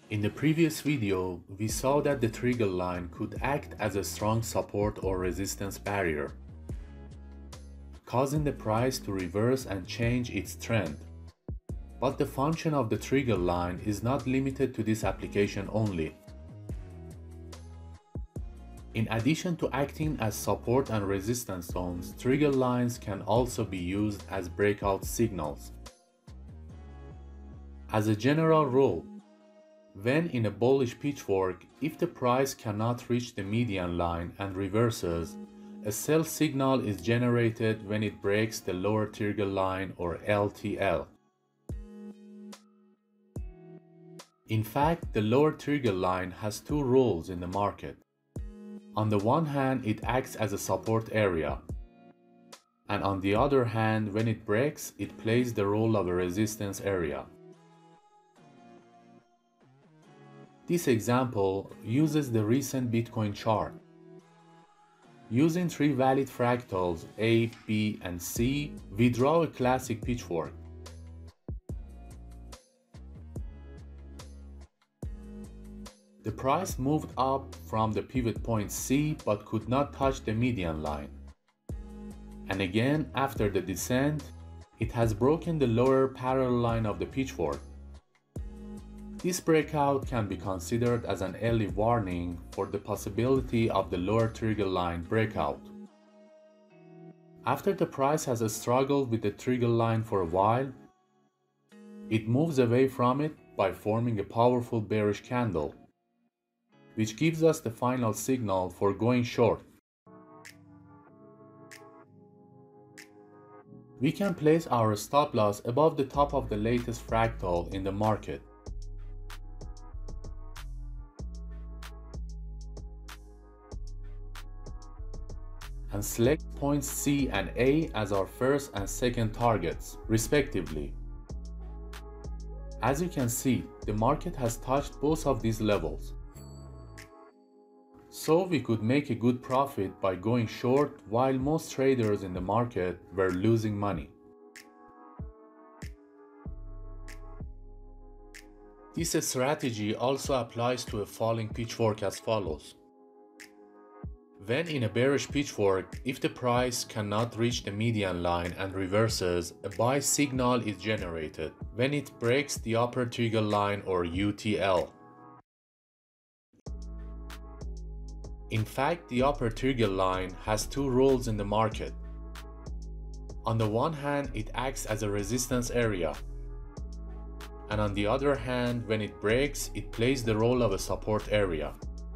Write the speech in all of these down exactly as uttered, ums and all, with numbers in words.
In the previous video, we saw that the trigger line could act as a strong support or resistance barrier, causing the price to reverse and change its trend. But the function of the trigger line is not limited to this application only. In addition to acting as support and resistance zones, trigger lines can also be used as breakout signals. As a general rule, when in a bullish pitchfork, if the price cannot reach the median line and reverses, a sell signal is generated when it breaks the lower trigger line or L T L. In fact, the lower trigger line has two roles in the market. On the one hand, it acts as a support area, and on the other hand, when it breaks, it plays the role of a resistance area. This example uses the recent Bitcoin chart. Using three valid fractals A, B, and C, we draw a classic pitchfork. The price moved up from the pivot point C but could not touch the median line. And again, after the descent, it has broken the lower parallel line of the pitchfork. This breakout can be considered as an early warning for the possibility of the lower trigger line breakout. After the price has struggled with the trigger line for a while, it moves away from it by forming a powerful bearish candle, which gives us the final signal for going short. We can place our stop loss above the top of the latest fractal in the market. And select points C and A as our first and second targets, respectively. As you can see, the market has touched both of these levels. So we could make a good profit by going short while most traders in the market were losing money. This strategy also applies to a falling pitchfork as follows. When in a bearish pitchfork, if the price cannot reach the median line and reverses, a buy signal is generated when it breaks the upper trigger line or U T L. In fact, the upper trigger line has two roles in the market. On the one hand, it acts as a resistance area, and on the other hand, when it breaks, it plays the role of a support area.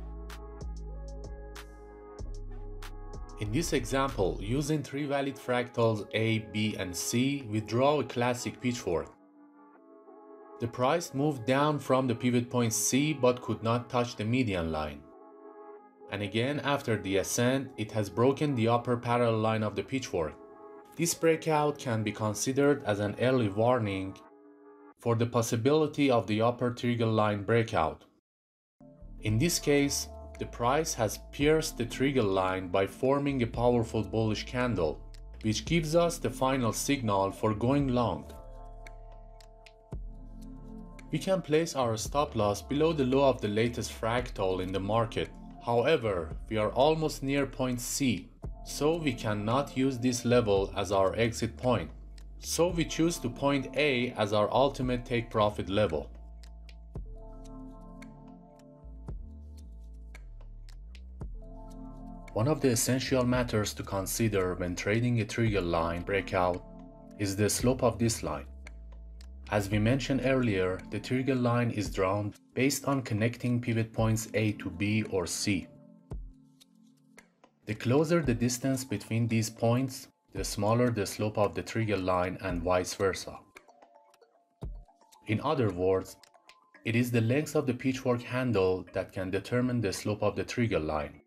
In this example, using three valid fractals A, B, and C, we draw a classic pitchfork. The price moved down from the pivot point C but could not touch the median line. And again, after the ascent, it has broken the upper parallel line of the pitchfork. This breakout can be considered as an early warning for the possibility of the upper trigger line breakout. In this case, the price has pierced the trigger line by forming a powerful bullish candle, which gives us the final signal for going long. We can place our stop loss below the low of the latest fractal in the market. However, we are almost near point C, so we cannot use this level as our exit point. So we choose to point A as our ultimate take profit level. One of the essential matters to consider when trading a trigger line breakout is the slope of this line. As we mentioned earlier, the trigger line is drawn based on connecting pivot points A to B or C. The closer the distance between these points, the smaller the slope of the trigger line and vice versa. In other words, it is the length of the pitchfork handle that can determine the slope of the trigger line.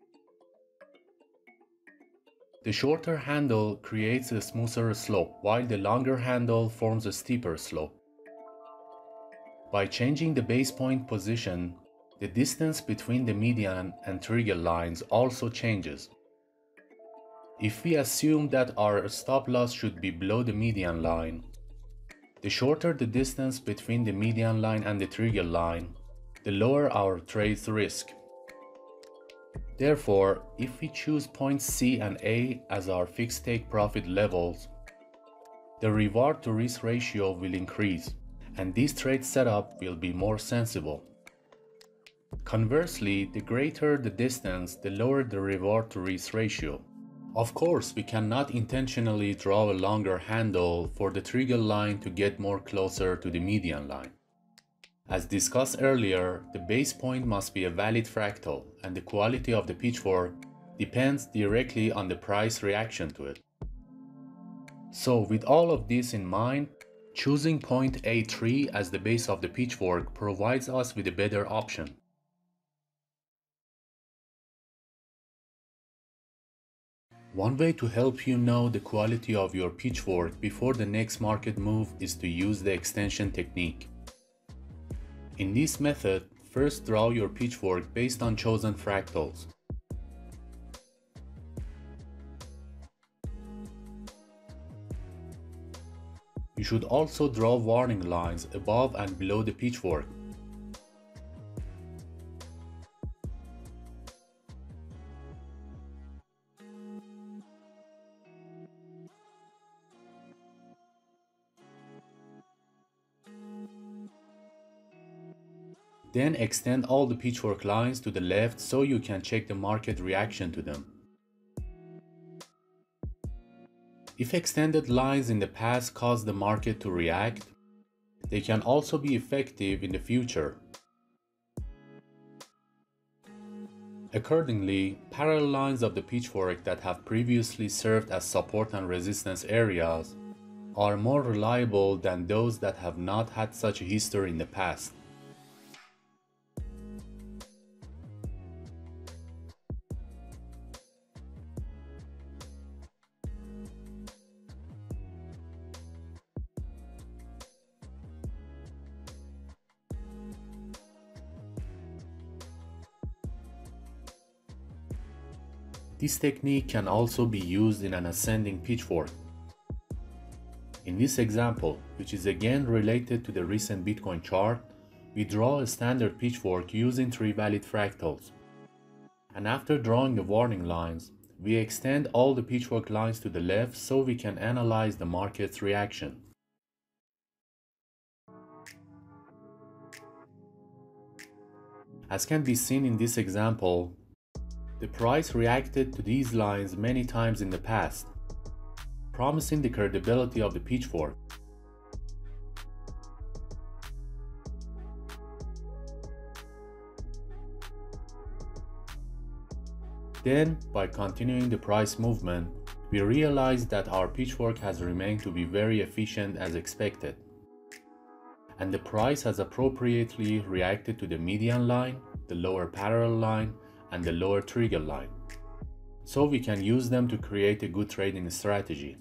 The shorter handle creates a smoother slope, while the longer handle forms a steeper slope. By changing the base point position, the distance between the median and trigger lines also changes. If we assume that our stop loss should be below the median line, the shorter the distance between the median line and the trigger line, the lower our trade's risk. Therefore, if we choose points C and A as our fixed take profit levels, the reward to risk ratio will increase, and this trade setup will be more sensible. Conversely, the greater the distance, the lower the reward to risk ratio. Of course, we cannot intentionally draw a longer handle for the trigger line to get more closer to the median line. As discussed earlier, the base point must be a valid fractal, and the quality of the pitchfork depends directly on the price reaction to it. So with all of this in mind, choosing point A three as the base of the pitchfork provides us with a better option. One way to help you know the quality of your pitchfork before the next market move is to use the extension technique. In this method, first draw your pitchfork based on chosen fractals. You should also draw warning lines above and below the pitchfork. Then extend all the pitchfork lines to the left so you can check the market reaction to them. If extended lines in the past caused the market to react, they can also be effective in the future. Accordingly, parallel lines of the pitchfork that have previously served as support and resistance areas are more reliable than those that have not had such a history in the past. This technique can also be used in an ascending pitchfork. In this example, which is again related to the recent Bitcoin chart, we draw a standard pitchfork using three valid fractals. And after drawing the warning lines, we extend all the pitchfork lines to the left so we can analyze the market's reaction. As can be seen in this example, the price reacted to these lines many times in the past, promising the credibility of the pitchfork. Then, by continuing the price movement, we realized that our pitchfork has remained to be very efficient as expected, and the price has appropriately reacted to the median line, the lower parallel line, and the lower trigger line, so we can use them to create a good trading strategy.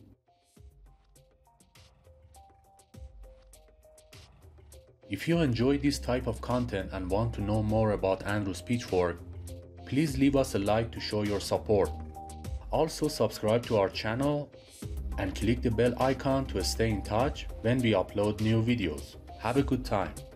If you enjoy this type of content and want to know more about Andrew's pitchfork, please leave us a like to show your support. Also subscribe to our channel and click the bell icon to stay in touch when we upload new videos. Have a good time.